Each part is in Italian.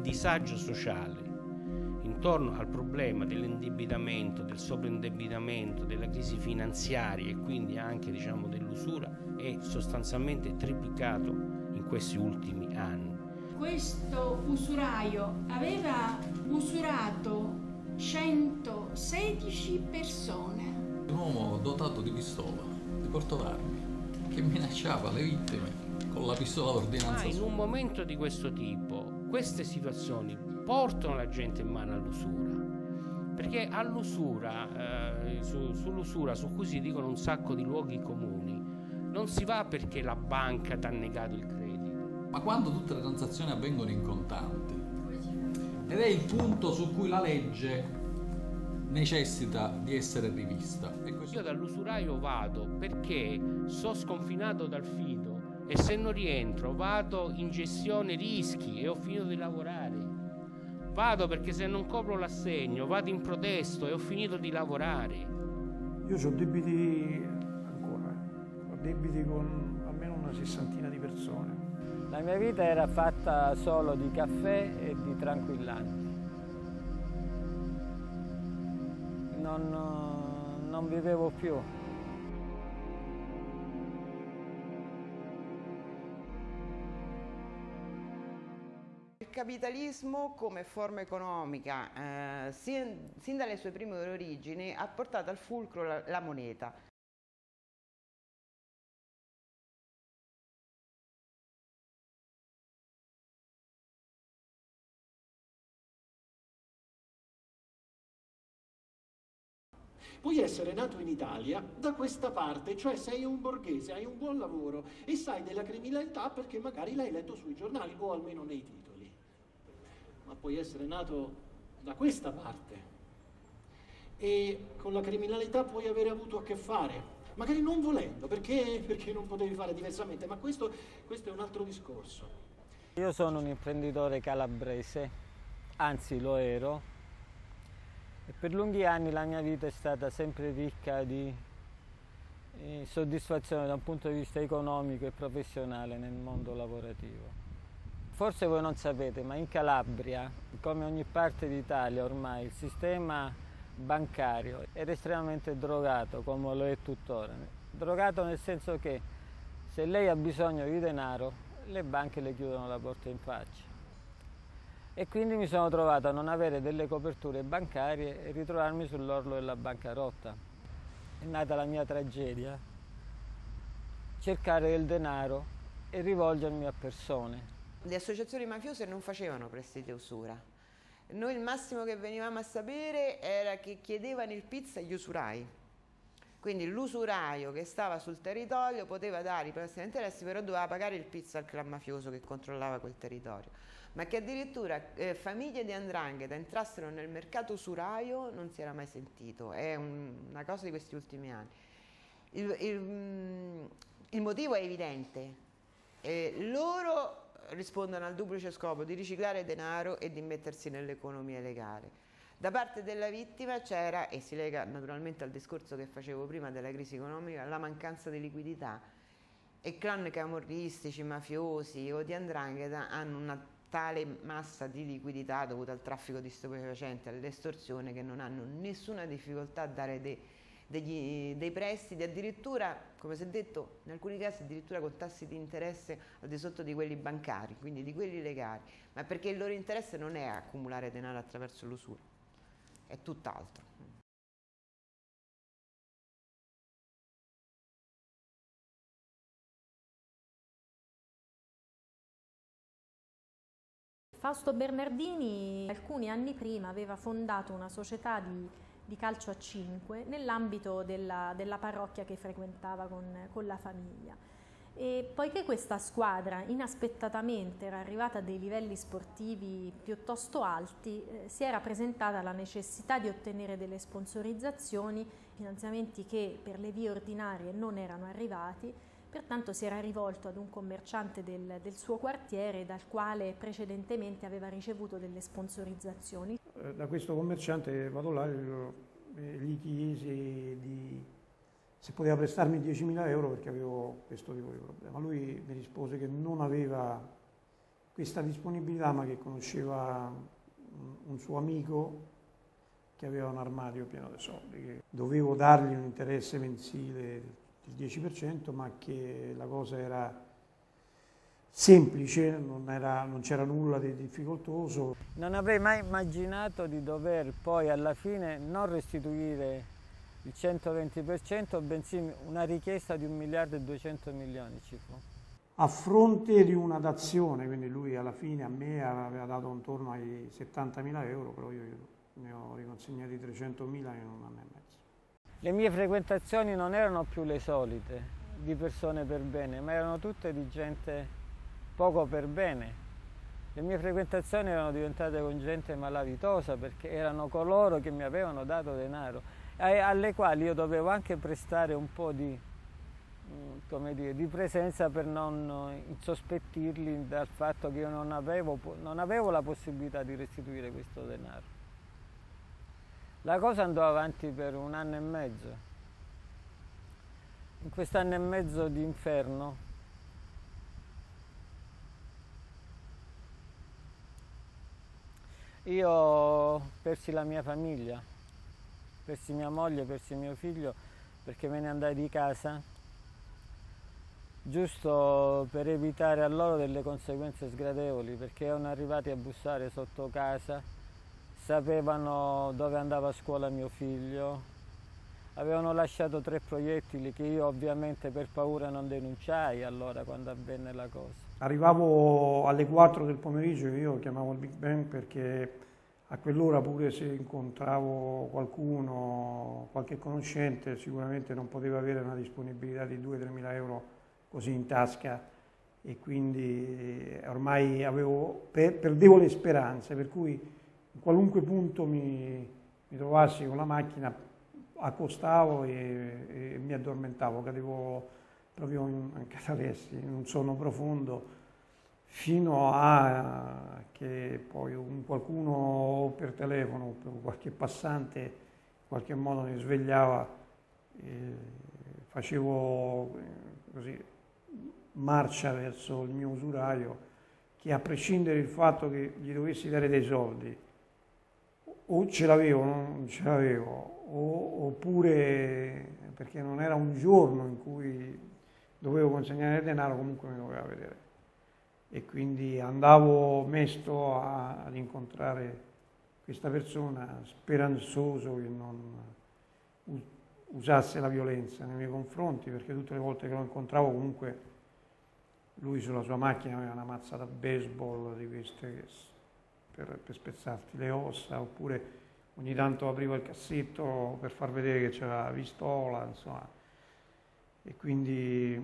disagio sociale intorno al problema dell'indebitamento, del sovraindebitamento, della crisi finanziaria e quindi anche dell'usura è sostanzialmente triplicato in questi ultimi anni. Questo usuraio aveva usurato 116 persone. Un uomo dotato di pistola, di porto d'armi, che minacciava le vittime con la pistola d'ordinanza. Ma in un momento di questo tipo, queste situazioni portano la gente in mano all'usura, perché all'usura, sull'usura, su cui si dicono un sacco di luoghi comuni, non si va perché la banca ti ha negato il credito. Ma quando tutte le transazioni avvengono in contanti, ed è il punto su cui la legge necessita di essere rivista. Io dall'usuraio vado perché so sconfinato dal fido e se non rientro vado in gestione rischi e ho finito di lavorare. Vado perché se non copro l'assegno vado in protesto e ho finito di lavorare. Io ho debiti ancora, ho debiti con almeno una sessantina di persone. La mia vita era fatta solo di caffè e di tranquillanti. Non vivevo più. Il capitalismo come forma economica, sin dalle sue prime origini, ha portato al fulcro la moneta. Puoi essere nato in Italia da questa parte, cioè sei un borghese, hai un buon lavoro e sai della criminalità perché magari l'hai letto sui giornali o almeno nei titoli. Ma puoi essere nato da questa parte e con la criminalità puoi avere avuto a che fare, magari non volendo, perché non potevi fare diversamente, ma questo è un altro discorso. Io sono un imprenditore calabrese, anzi lo ero. E per lunghi anni la mia vita è stata sempre ricca di soddisfazione da un punto di vista economico e professionale nel mondo lavorativo. Forse voi non sapete, ma in Calabria, come ogni parte d'Italia ormai, il sistema bancario era estremamente drogato, come lo è tuttora. Drogato nel senso che se lei ha bisogno di denaro, le banche le chiudono la porta in faccia. E quindi mi sono trovato a non avere delle coperture bancarie e ritrovarmi sull'orlo della bancarotta. È nata la mia tragedia, cercare del denaro e rivolgermi a persone. Le associazioni mafiose non facevano prestiti a usura. Noi il massimo che venivamo a sapere era che chiedevano il pizzo agli usurai. Quindi l'usuraio che stava sul territorio poteva dare i prestiti a interessi, però doveva pagare il pizzo al clan mafioso che controllava quel territorio. Ma che addirittura famiglie di 'ndrangheta entrassero nel mercato usuraio non si era mai sentito, è una cosa di questi ultimi anni. Il motivo è evidente, loro rispondono al duplice scopo di riciclare denaro e di mettersi nell'economia legale. Da parte della vittima c'era, e si lega naturalmente al discorso che facevo prima della crisi economica, la mancanza di liquidità. E clan camorristici, mafiosi o di 'ndrangheta hanno una tale massa di liquidità dovuta al traffico di stupefacenti, all'estorsione, che non hanno nessuna difficoltà a dare dei prestiti, addirittura, come si è detto, in alcuni casi addirittura con tassi di interesse al di sotto di quelli bancari, quindi di quelli legali, ma perché il loro interesse non è accumulare denaro attraverso l'usura, è tutt'altro. Fausto Bernardini alcuni anni prima aveva fondato una società di calcio a 5 nell'ambito della parrocchia che frequentava con la famiglia. E poiché questa squadra inaspettatamente era arrivata a dei livelli sportivi piuttosto alti, si era presentata la necessità di ottenere delle sponsorizzazioni, finanziamenti che per le vie ordinarie non erano arrivati. Pertanto si era rivolto ad un commerciante del suo quartiere dal quale precedentemente aveva ricevuto delle sponsorizzazioni. Da questo commerciante vado là e gli chiesi se poteva prestarmi 10.000 euro perché avevo questo tipo di problema. Lui mi rispose che non aveva questa disponibilità, ma che conosceva un suo amico che aveva un armadio pieno di soldi, che dovevo dargli un interesse mensile del 10%, ma che la cosa era semplice, non c'era nulla di difficoltoso. Non avrei mai immaginato di dover poi alla fine non restituire il 120%, bensì una richiesta di 1.200.000.000 ci fu. A fronte di una dazione, quindi lui alla fine a me aveva dato intorno ai 70.000 euro, però io ne ho riconsegnati 300.000 in un anno e mezzo. Le mie frequentazioni non erano più le solite di persone per bene, ma erano tutte di gente poco per bene. Le mie frequentazioni erano diventate con gente malavitosa perché erano coloro che mi avevano dato denaro e alle quali io dovevo anche prestare un po' di, come dire, di presenza per non insospettirli dal fatto che io non avevo la possibilità di restituire questo denaro. La cosa andò avanti per un anno e mezzo. In quest'anno e mezzo di inferno io persi la mia famiglia, persi mia moglie, persi mio figlio, perché me ne andai di casa, giusto per evitare a loro delle conseguenze sgradevoli, perché erano arrivati a bussare sotto casa, sapevano dove andava a scuola mio figlio, avevano lasciato 3 proiettili che io ovviamente per paura non denunciai allora quando avvenne la cosa. Arrivavo alle 4 del pomeriggio e io chiamavo il Big Bang perché a quell'ora pure se incontravo qualcuno, qualche conoscente, sicuramente non poteva avere una disponibilità di 2-3 mila euro così in tasca e quindi ormai perdevo le speranze, per cui in qualunque punto mi trovassi con la macchina accostavo e mi addormentavo, cadevo proprio in catalessi, in un sonno profondo, fino a che poi qualcuno per telefono, qualche passante, in qualche modo mi svegliava, facevo così marcia verso il mio usuraio, che a prescindere dal fatto che gli dovessi dare dei soldi, o ce l'avevo o non ce l'avevo, oppure perché non era un giorno in cui dovevo consegnare il denaro, comunque mi doveva vedere. E quindi andavo mesto ad incontrare questa persona, speranzoso che non usasse la violenza nei miei confronti, perché tutte le volte che lo incontravo comunque lui sulla sua macchina aveva una mazza da baseball di queste per spezzarti le ossa, oppure ogni tanto apriva il cassetto per far vedere che c'era la pistola, insomma. E quindi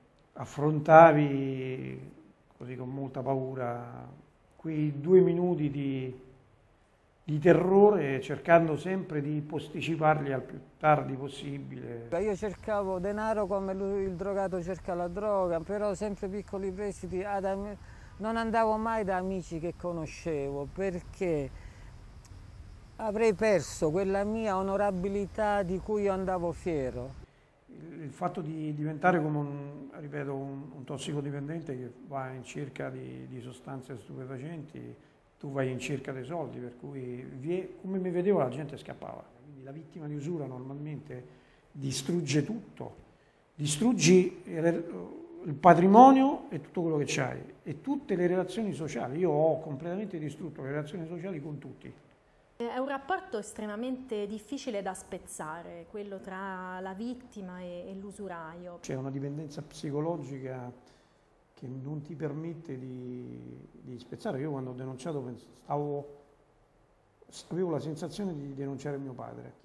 affrontavi così con molta paura quei 2 minuti di terrore, cercando sempre di posticiparli al più tardi possibile. Io cercavo denaro come il drogato cerca la droga, però sempre piccoli prestiti, non andavo mai da amici che conoscevo perché avrei perso quella mia onorabilità di cui io andavo fiero. Il fatto di diventare come un tossicodipendente che va in cerca di sostanze stupefacenti, tu vai in cerca dei soldi, per cui come mi vedevo la gente scappava. Quindi la vittima di usura normalmente distrugge tutto, distruggi il patrimonio e tutto quello che c'hai e tutte le relazioni sociali. Io ho completamente distrutto le relazioni sociali con tutti. È un rapporto estremamente difficile da spezzare, quello tra la vittima e l'usuraio. C'è una dipendenza psicologica che non ti permette di spezzare. Io quando ho denunciato avevo la sensazione di denunciare mio padre.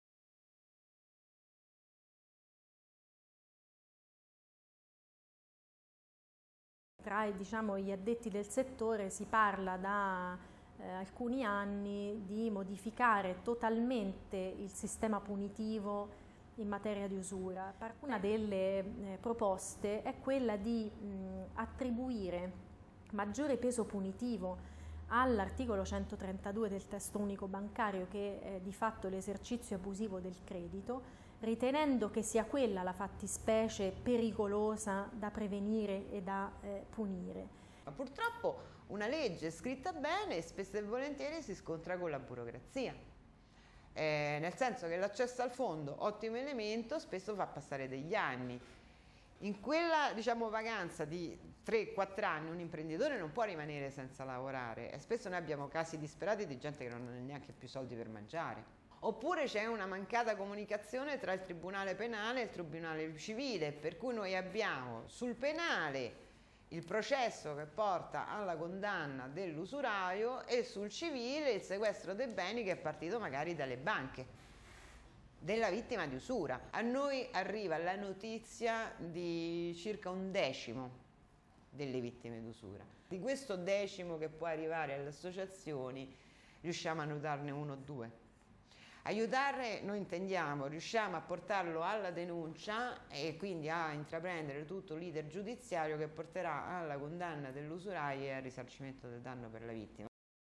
Tra gli addetti del settore si parla da alcuni anni di modificare totalmente il sistema punitivo in materia di usura. Una delle proposte è quella di attribuire maggiore peso punitivo all'articolo 132 del testo unico bancario, che è di fatto l'esercizio abusivo del credito, ritenendo che sia quella la fattispecie pericolosa da prevenire e da punire. Ma purtroppo una legge scritta bene spesso e volentieri si scontra con la burocrazia, nel senso che l'accesso al fondo, ottimo elemento, spesso fa passare degli anni. In quella, diciamo, vacanza di 3-4 anni un imprenditore non può rimanere senza lavorare e spesso noi abbiamo casi disperati di gente che non ha neanche più soldi per mangiare. Oppure c'è una mancata comunicazione tra il tribunale penale e il tribunale civile, per cui noi abbiamo sul penale il processo che porta alla condanna dell'usuraio e sul civile il sequestro dei beni che è partito magari dalle banche, della vittima di usura. A noi arriva la notizia di circa 1/10 delle vittime d'usura. Di questo 1/10 che può arrivare alle associazioni riusciamo a notarne 1 o 2. Aiutare, noi intendiamo, riusciamo a portarlo alla denuncia e quindi a intraprendere tutto l'iter giudiziario che porterà alla condanna dell'usuraio e al risarcimento del danno per la vittima.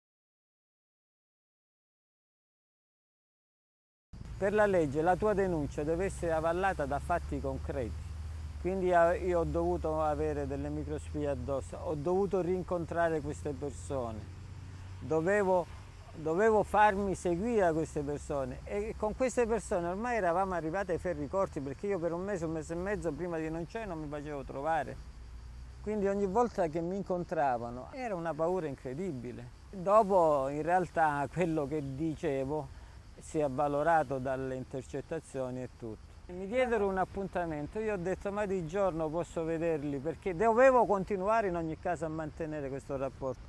Per la legge la tua denuncia deve essere avallata da fatti concreti, quindi io ho dovuto avere delle microspie addosso, ho dovuto rincontrare queste persone, dovevo farmi seguire da queste persone e con queste persone ormai eravamo arrivati ai ferri corti, perché io per un mese e mezzo prima di denunciare non mi facevo trovare, quindi ogni volta che mi incontravano era una paura incredibile. Dopo in realtà quello che dicevo si è avvalorato dalle intercettazioni e tutto. Mi diedero un appuntamento, io ho detto ma di giorno posso vederli, perché dovevo continuare in ogni caso a mantenere questo rapporto.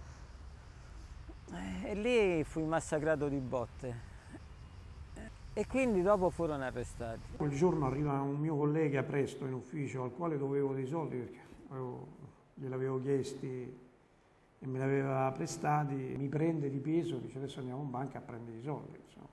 E lì fui massacrato di botte e quindi dopo furono arrestati. Quel giorno arriva un mio collega presto in ufficio al quale dovevo dei soldi perché gliel'avevo chiesti e me li aveva prestati, mi prende di peso, dice adesso andiamo in banca a prendere i soldi. Insomma.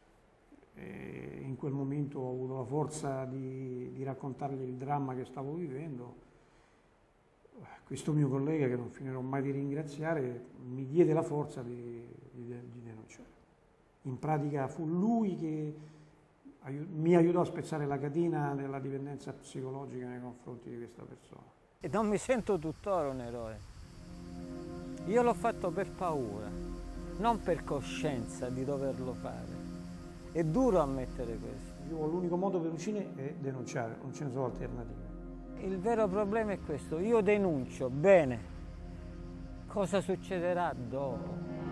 E in quel momento ho avuto la forza di raccontargli il dramma che stavo vivendo. Questo mio collega, che non finirò mai di ringraziare, mi diede la forza di denunciare. In pratica fu lui che mi aiutò a spezzare la catena della dipendenza psicologica nei confronti di questa persona. E non mi sento tuttora un eroe. Io l'ho fatto per paura, non per coscienza di doverlo fare. È duro ammettere questo. L'unico modo per uscire è denunciare, non ce ne sono alternative. Il vero problema è questo, io denuncio, bene, cosa succederà dopo?